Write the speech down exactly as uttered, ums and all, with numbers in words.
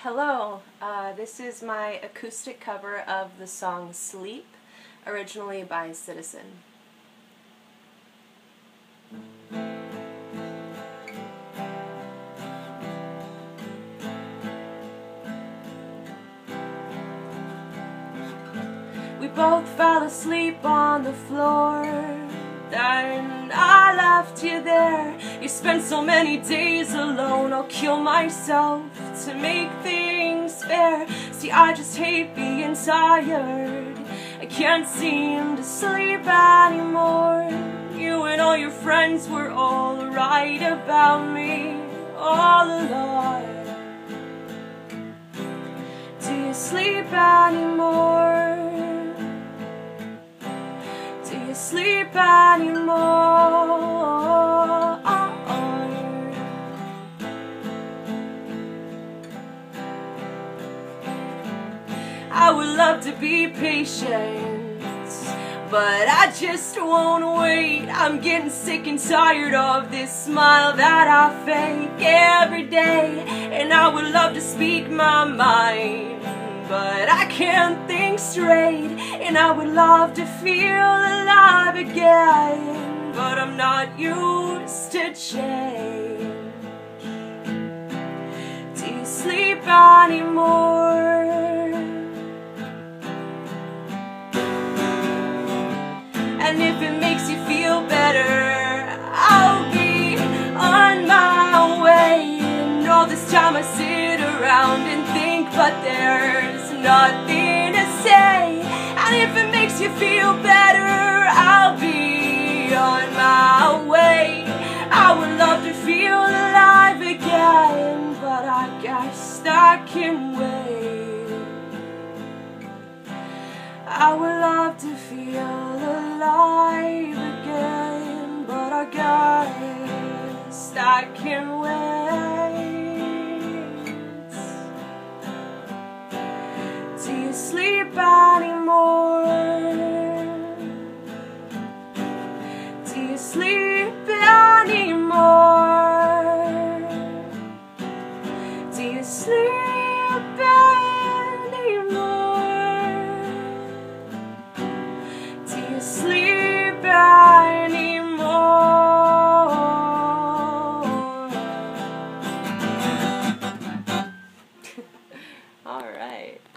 Hello, uh, this is my acoustic cover of the song Sleep, originally by Citizen. We both fell asleep on the floor, then I left you there. You spent so many days alone, I'll kill myself to make things fair. See, I just hate being tired, I can't seem to sleep anymore. You and all your friends were all right about me all along. Do you sleep anymore? Do you sleep anymore? I would love to be patient, but I just won't wait. I'm getting sick and tired of this smile that I fake every day. And I would love to speak my mind, but I can't think straight. And I would love to feel alive again, but I'm not used to change. Do you sleep anymore? And if it makes you feel better, I'll be on my way. And all this time I sit around and think, but there's nothing to say. And if it makes you feel better, I'll be on my way. I would love to feel alive again, but I guess that can wait. I would love to feel alive again, but I guess that can wait. Do you sleep anymore? Do you sleep anymore?